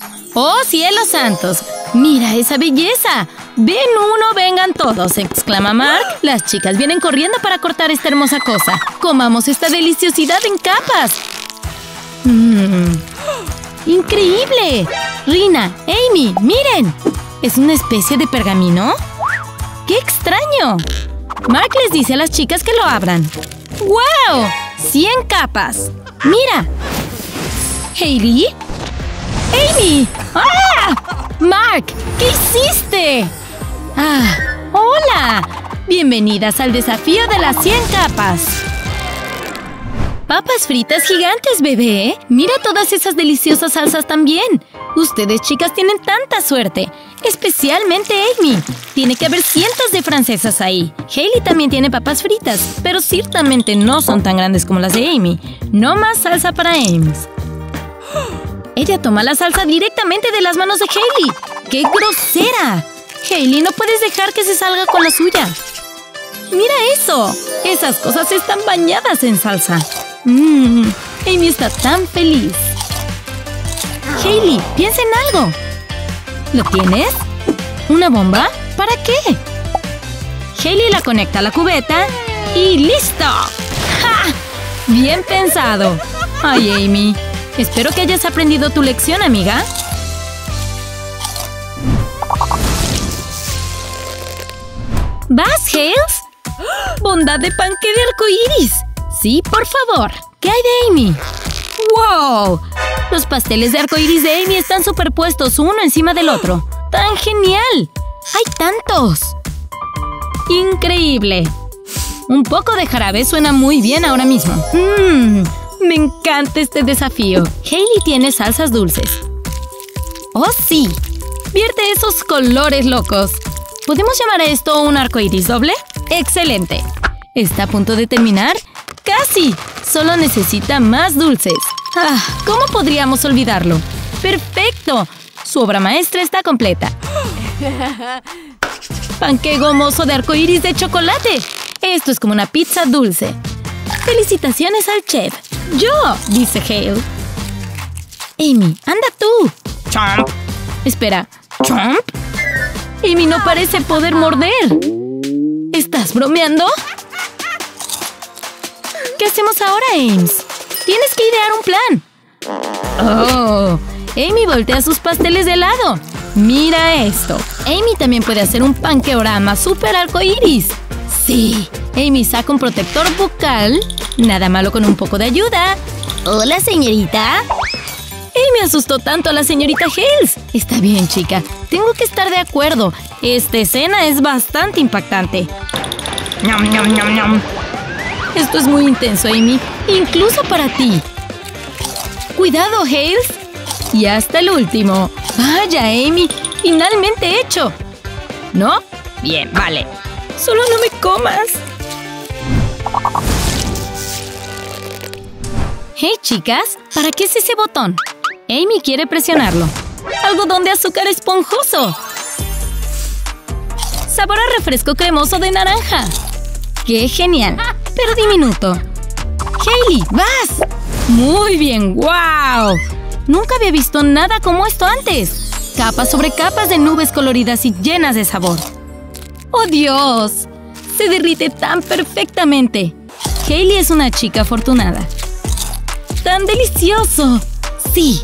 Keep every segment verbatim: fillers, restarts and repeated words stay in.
¡Oh, cielos santos! ¡Mira esa belleza! ¡Ven uno, vengan todos!, exclama Mark. Las chicas vienen corriendo para cortar esta hermosa cosa. ¡Comamos esta deliciosidad en capas! ¡Mmm! ¡Increíble! Rina, Amy, miren. ¿Es una especie de pergamino? ¡Qué extraño! Mark les dice a las chicas que lo abran. ¡Wow! ¡Cien capas! ¡Mira! ¿Hailey? ¡Amy! ¡Ah! ¡Mark! ¿Qué hiciste? ¡Ah! ¡Hola! Bienvenidas al desafío de las cien capas. ¡Papas fritas gigantes, bebé! ¡Mira todas esas deliciosas salsas también! Ustedes, chicas, tienen tanta suerte. Especialmente Amy. Tiene que haber cientos de francesas ahí. Hailey también tiene papas fritas, pero ciertamente no son tan grandes como las de Amy. No más salsa para Ames. Ella toma la salsa directamente de las manos de Hailey. ¡Qué grosera! Hailey, no puedes dejar que se salga con la suya. ¡Mira eso! Esas cosas están bañadas en salsa. Mmm, Amy está tan feliz. Hailey, piensa en algo. ¿Lo tienes? ¿Una bomba? ¿Para qué? Hailey la conecta a la cubeta y ¡listo! ¡Ja! ¡Bien pensado! Ay, Amy. Espero que hayas aprendido tu lección, amiga. ¿Vas, Hales? ¡Bondad de panque de arcoíris! Sí, por favor. ¿Qué hay de Amy? ¡Wow! Los pasteles de arcoíris de Amy están superpuestos uno encima del otro. ¡Tan genial! ¡Hay tantos! ¡Increíble! Un poco de jarabe suena muy bien ahora mismo. ¡Mmm! Me encanta este desafío. Hailey tiene salsas dulces. ¡Oh, sí! Vierte esos colores locos. ¿Podemos llamar a esto un arcoíris doble? ¡Excelente! ¿Está a punto de terminar? ¡Casi! Solo necesita más dulces. ¡Ah! ¿Cómo podríamos olvidarlo? ¡Perfecto! Su obra maestra está completa. ¡Panqué gomoso de arcoíris de chocolate! Esto es como una pizza dulce. ¡Felicitaciones al chef! ¡Yo! Dice Hale. Amy, anda tú. ¡Chomp! Espera, ¿chomp? Amy no parece poder morder. ¿Estás bromeando? ¿Qué hacemos ahora, Ames? Tienes que idear un plan. ¡Oh! Amy voltea sus pasteles de lado. ¡Mira esto! Amy también puede hacer un panqueorama super arcoíris. ¡Sí! Amy saca un protector bucal. Nada malo con un poco de ayuda. ¡Hola, señorita! Amy asustó tanto a la señorita Hales. Está bien, chica. Tengo que estar de acuerdo. Esta escena es bastante impactante. ¡Ñam, ñam, ñam, ñam! Esto es muy intenso, Amy. Incluso para ti. ¡Cuidado, Hales! Y hasta el último. ¡Vaya, Amy! ¡Finalmente hecho! ¿No? Bien, vale. ¡Solo no me comas! Hey, chicas. ¿Para qué es ese botón? Amy quiere presionarlo. ¡Algodón de azúcar esponjoso! Sabor a refresco cremoso de naranja. ¡Qué genial! Pero diminuto. ¡Hailey, vas! ¡Muy bien! ¡Wow! Nunca había visto nada como esto antes. Capas sobre capas de nubes coloridas y llenas de sabor. ¡Oh, Dios! Se derrite tan perfectamente. Hailey es una chica afortunada. ¡Tan delicioso! ¡Sí!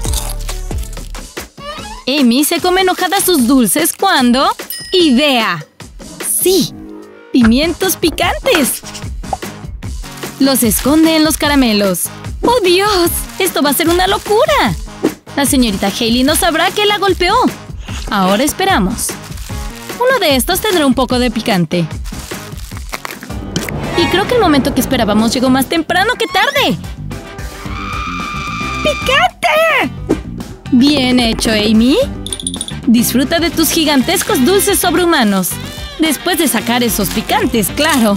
Amy se come enojada sus dulces cuando... ¡idea! ¡Sí! ¡Pimientos picantes! Los esconde en los caramelos. ¡Oh, Dios! ¡Esto va a ser una locura! La señorita Hailey no sabrá que la golpeó. Ahora esperamos. Uno de estos tendrá un poco de picante. Y creo que el momento que esperábamos llegó más temprano que tarde. ¡Picante! Bien hecho, Amy. Disfruta de tus gigantescos dulces sobrehumanos. Después de sacar esos picantes, claro.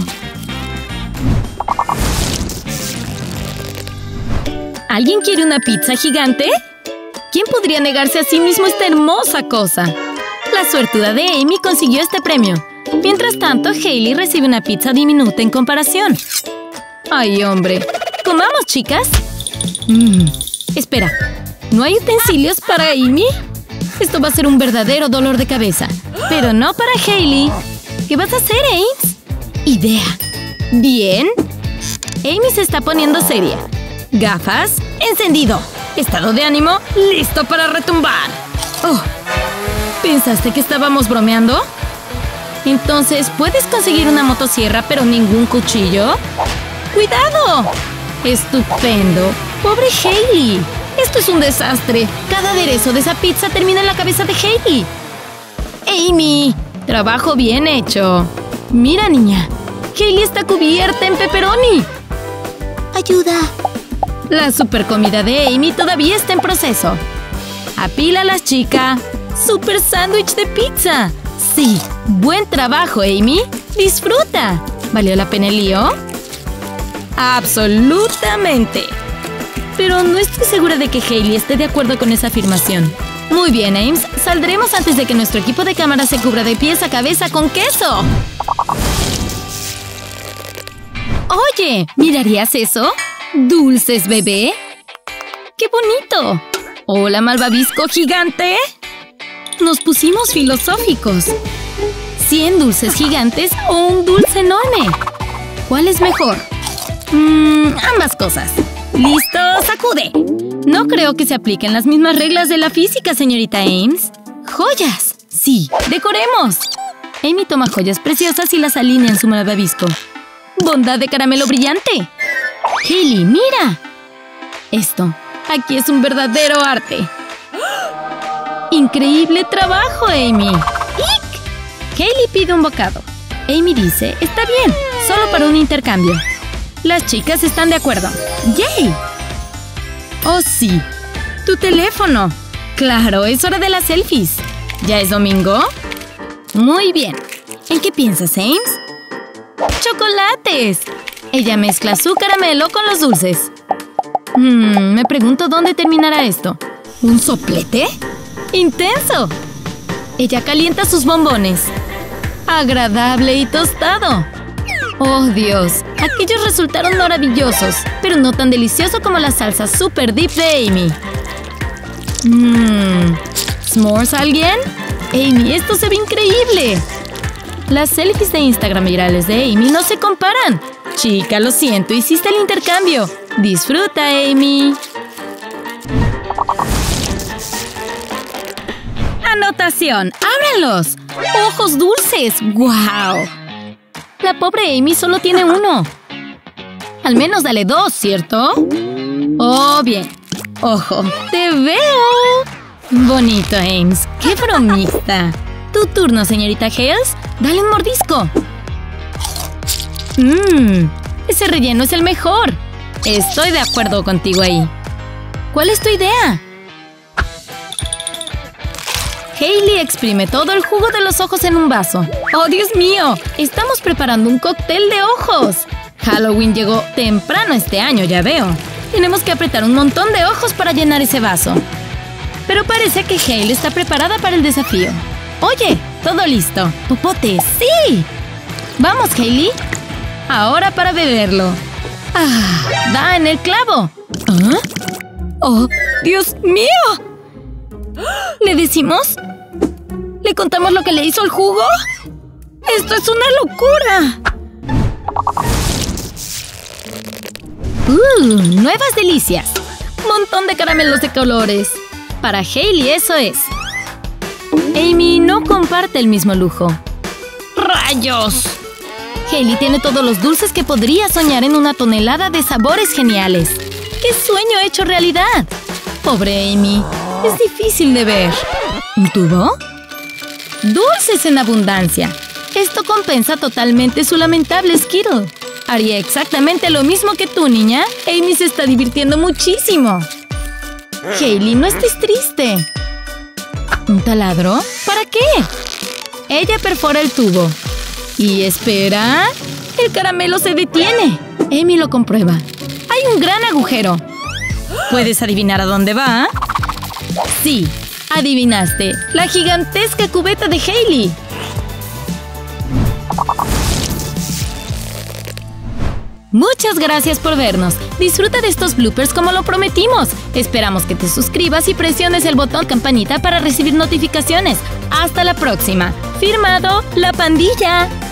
¿Alguien quiere una pizza gigante? ¿Quién podría negarse a sí mismo esta hermosa cosa? La suertuda de Amy consiguió este premio. Mientras tanto, Hailey recibe una pizza diminuta en comparación. ¡Ay, hombre! ¿Comamos, chicas? Mm. Espera, ¿no hay utensilios para Amy? Esto va a ser un verdadero dolor de cabeza. Pero no para Hailey. ¿Qué vas a hacer, Ames? Idea. Bien. Amy se está poniendo seria. Gafas. Encendido. Estado de ánimo. Listo para retumbar. Oh. ¿Pensaste que estábamos bromeando? Entonces, ¿puedes conseguir una motosierra pero ningún cuchillo? ¡Cuidado! ¡Estupendo! ¡Pobre Hailey! ¡Esto es un desastre! Cada aderezo de esa pizza termina en la cabeza de Hailey. ¡Amy! ¡Trabajo bien hecho! Mira, niña. Hailey está cubierta en pepperoni. ¡Ayuda! La super comida de Amy todavía está en proceso. ¡Apílalas, chica! ¡Super sándwich de pizza! ¡Sí! ¡Buen trabajo, Amy! ¡Disfruta! ¿Valió la pena el lío? ¡Absolutamente! Pero no estoy segura de que Hailey esté de acuerdo con esa afirmación. Muy bien, Ames. Saldremos antes de que nuestro equipo de cámara se cubra de pies a cabeza con queso. Oye, ¿mirarías eso? ¿Dulces, bebé? ¡Qué bonito! ¿Hola, malvavisco gigante? Nos pusimos filosóficos. ¿Cien dulces gigantes o un dulce enorme? ¿Cuál es mejor? Mmm, ambas cosas. ¡Listo! ¡Sacude! No creo que se apliquen las mismas reglas de la física, señorita Ames. ¡Joyas! ¡Sí! ¡Decoremos! Amy toma joyas preciosas y las alinea en su malvavisco. ¡Bondad de caramelo brillante! ¡Hailey, mira! Esto. Aquí es un verdadero arte. ¡Increíble trabajo, Amy! ¡Ik! Hailey pide un bocado. Amy dice, está bien, solo para un intercambio. Las chicas están de acuerdo. ¡Yay! ¡Oh, sí! ¡Tu teléfono! ¡Claro, es hora de las selfies! ¿Ya es domingo? Muy bien. ¿En qué piensas, Ames? ¡Chocolates! Ella mezcla su caramelo con los dulces. Hmm, me pregunto dónde terminará esto. ¿Un soplete? ¡Intenso! Ella calienta sus bombones. Agradable y tostado. ¡Oh, Dios! Aquellos resultaron maravillosos, pero no tan delicioso como la salsa super deep de Amy. Mmm... ¿S'mores alguien? Amy, esto se ve increíble. Las selfies de Instagram virales de Amy no se comparan. Chica, lo siento, hiciste el intercambio. Disfruta, Amy. Anotación. ¡Ábranlos! ¡Ojos dulces! ¡Guau! La pobre Amy solo tiene uno. Al menos dale dos, ¿cierto? Oh, bien. Ojo, te veo. Bonito, Ames. ¡Qué bromista! Tu turno, señorita Hales. Dale un mordisco. Mmm, ese relleno es el mejor. Estoy de acuerdo contigo ahí. ¿Cuál es tu idea? Hailey exprime todo el jugo de los ojos en un vaso. ¡Oh, Dios mío! Estamos preparando un cóctel de ojos. Halloween llegó temprano este año, ya veo. Tenemos que apretar un montón de ojos para llenar ese vaso. Pero parece que Hailey está preparada para el desafío. Oye, todo listo. ¡Popote, sí! ¡Vamos, Hailey! Ahora para beberlo. ¡Ah! ¡Da en el clavo! ¿Ah? ¡Oh, Dios mío! ¿Le decimos? ¿Le contamos lo que le hizo el jugo? ¡Esto es una locura! ¡Uh! ¡Nuevas delicias! ¡Montón de caramelos de colores! Para Hailey eso es. Amy no comparte el mismo lujo. ¡Rayos! Hailey tiene todos los dulces que podría soñar en una tonelada de sabores geniales. ¡Qué sueño hecho realidad! Pobre Amy. Es difícil de ver. ¿Un tubo? ¡Dulces en abundancia! Esto compensa totalmente su lamentable Skittle. Haría exactamente lo mismo que tú, niña. Amy se está divirtiendo muchísimo. Hailey, no estés triste. ¿Un taladro? ¿Para qué? Ella perfora el tubo. Y espera... El caramelo se detiene. Amy lo comprueba. Hay un gran agujero. ¿Puedes adivinar a dónde va? Sí, adivinaste. La gigantesca cubeta de Hailey. Muchas gracias por vernos. Disfruta de estos bloopers como lo prometimos. Esperamos que te suscribas y presiones el botón campanita para recibir notificaciones. Hasta la próxima. Firmado, La Pandilla.